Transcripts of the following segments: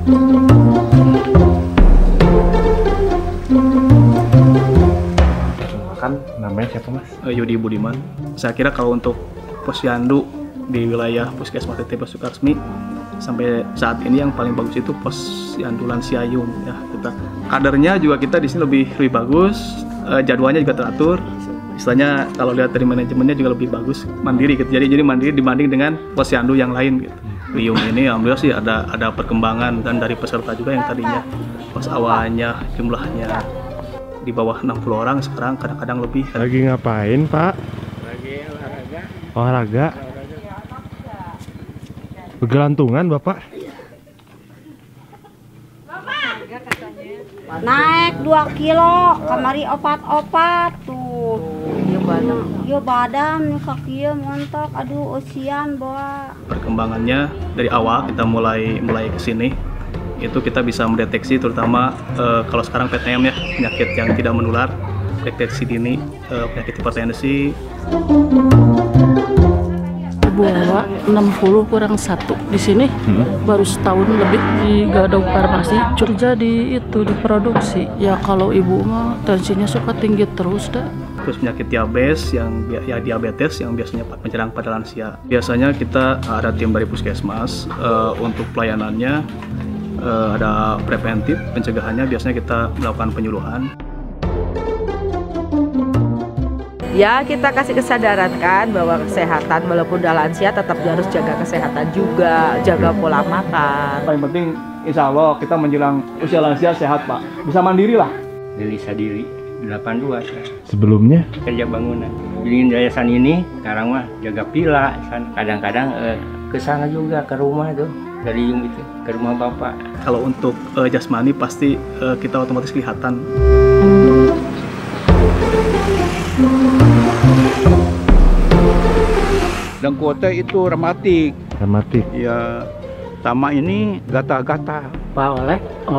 Kan namanya siapa Mas? Tribudiman. Saya kira kalau untuk posyandu di wilayah Puskesmas TTP Sukaresmi sampai saat ini yang paling bagus itu posyandu lansia Yum ya. Kadernya juga kita di sini lebih bagus, jadwalnya juga teratur. Istilahnya kalau lihat dari manajemennya juga lebih bagus, mandiri gitu. Jadi mandiri dibanding dengan posyandu yang lain gitu. Di Yum ini alhamdulillah sih ada perkembangan, dan dari peserta juga yang tadinya pas awalnya jumlahnya di bawah 60 orang, sekarang kadang-kadang lebih. Lagi ngapain Pak? Lagi olahraga. Olahraga? Bergelantungan Bapak? Naik 2 kilo, kamari opat-opat tuh. Iya badan, kaki montok, aduh usian bawa. Perkembangannya dari awal kita mulai kesini itu kita bisa mendeteksi terutama kalau sekarang PTM ya, penyakit yang tidak menular, deteksi dini penyakit hipertensi. Bawa 60 kurang 1 di sini baru setahun lebih di Gadau Farmasi kerja di itu diproduksi ya. Kalau ibu mah tensinya suka tinggi terus dah. Terus penyakit diabetes yang biasanya menyerang pada lansia. Biasanya kita ada tim dari puskesmas untuk pelayanannya, ada preventif pencegahannya, biasanya kita melakukan penyuluhan. Ya, kita kasih kesadaran kan bahwa kesehatan walaupun udah lansia tetap harus jaga kesehatan juga, jaga pola makan. Paling penting insya Allah kita menjelang usia lansia sehat Pak, bisa mandiri lah. Delisa diri 82 saya. Sebelumnya? Kerja bangunan. Bikin yayasan ini, sekarang mah jaga pila. Kadang-kadang ke sana juga, ke rumah tuh. Dari Yum itu, ke rumah bapak. Kalau untuk jasmani pasti kita otomatis kelihatan. Dan kuota itu rematik. Rematik? Ya, sama ini gata-gata. Pak oleh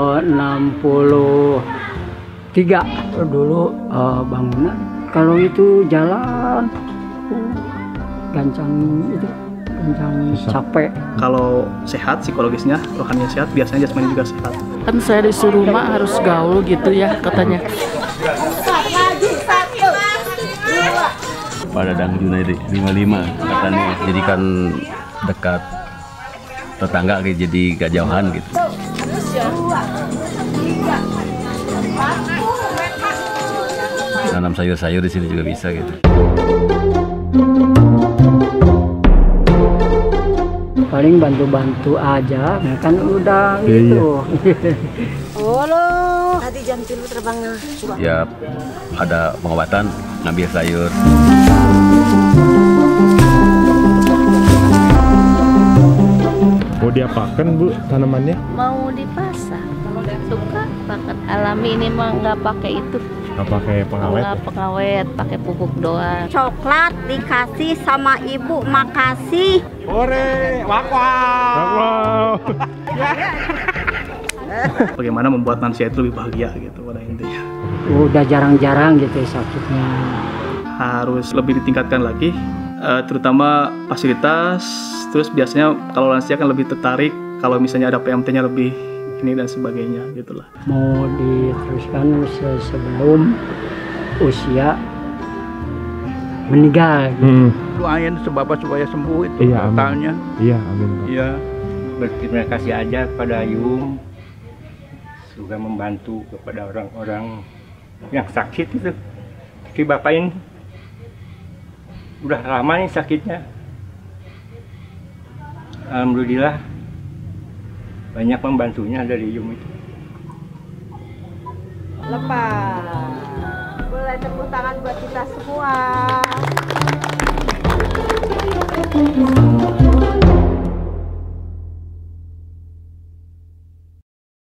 63 dulu bangunan. Kalau itu jalan gancang itu, gancang capek. Kalau sehat psikologisnya, rohaninya sehat, biasanya jasmani juga sehat. Kan saya disuruh mak harus gaul gitu ya katanya. Pada Dang Junaidi 55 katanya, jadi kan dekat tetangga jadi gak jauhan gitu. Nanam sayur-sayur di sini juga bisa gitu. Paling bantu-bantu aja, kan udah gitu. Halo, tadi jam 3 terbangnya. Ya ada pengobatan, ngambil sayur. Mau diapakan Bu tanamannya? Mau dipasang. Suka pakai alami, ini mah nggak pakai itu. Nggak pakai pengawet? Nggak pengawet, pakai pupuk doang. Coklat dikasih sama ibu, makasih. Ore, wow. Bagaimana membuat manusia itu lebih bahagia gitu pada intinya. Udah jarang-jarang gitu sakitnya. Harus lebih ditingkatkan lagi, terutama fasilitas. Terus biasanya kalau lansia kan lebih tertarik kalau misalnya ada PMT-nya lebih ini dan sebagainya gitulah. Mau diteruskan sebelum usia meninggal. Doain sebab supaya sembuh itu totalnya. Iya, amin. Iya. Berterima kasih aja kepada Yum juga membantu kepada orang-orang yang sakit itu. Si bapak ini udah lama nih sakitnya. Alhamdulillah banyak membantunya dari Yum itu. Lepas. Boleh tepuk tangan buat kita semua.